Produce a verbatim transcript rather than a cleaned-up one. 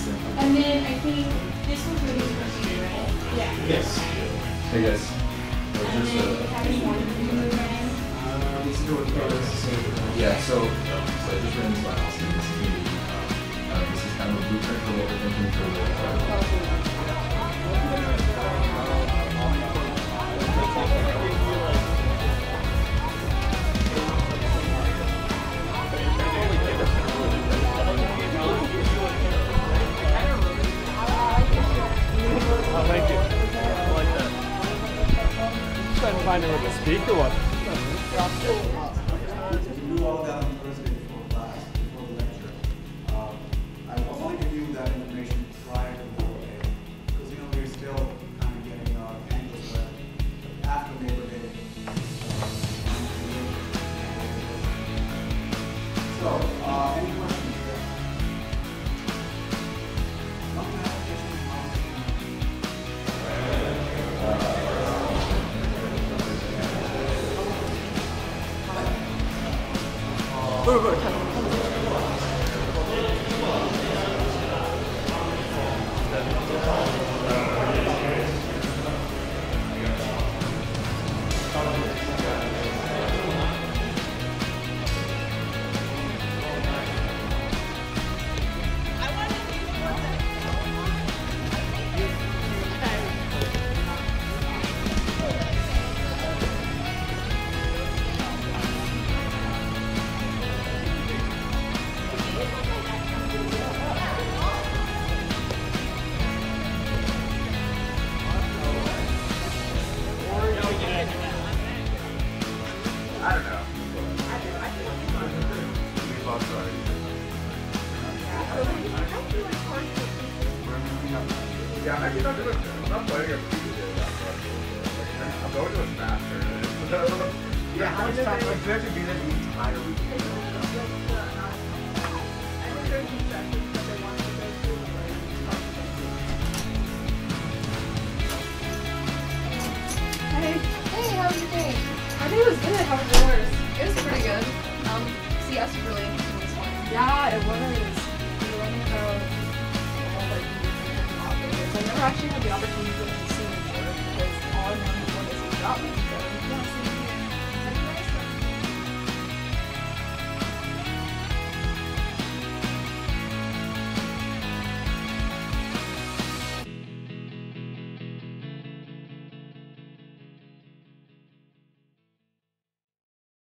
And then I think this one's really interesting, right? Yeah. Yes. Hey guys. And then we have any more to move in. Uh, let's do it first. Yeah, so, so I just ran this by Austin. This is, uh, uh, this is kind of a blueprint for what we're thinking for the uh, Oh, thank you. I like that. Just trying to find out what the speaker was. We do all that on Thursday before class, before the lecture. Uh, I wanted to give that information prior to Labor Day, because you know we're still kind of getting our angles where after Labor Day. Uh, so, uh, any questions? Go, go, come on. I don't know. We lost already. Yeah, I think I'm doing I'm not playing a I'm going to it faster. Yeah, how much time? Like, do I have to do that the entire week? Hey. Hey, how was your day? My day was good. How was yours? It was pretty good. Um, C S was really interesting this one. Yeah, it was. We were learning about all like different topics. I never actually had the opportunity to see before because all I know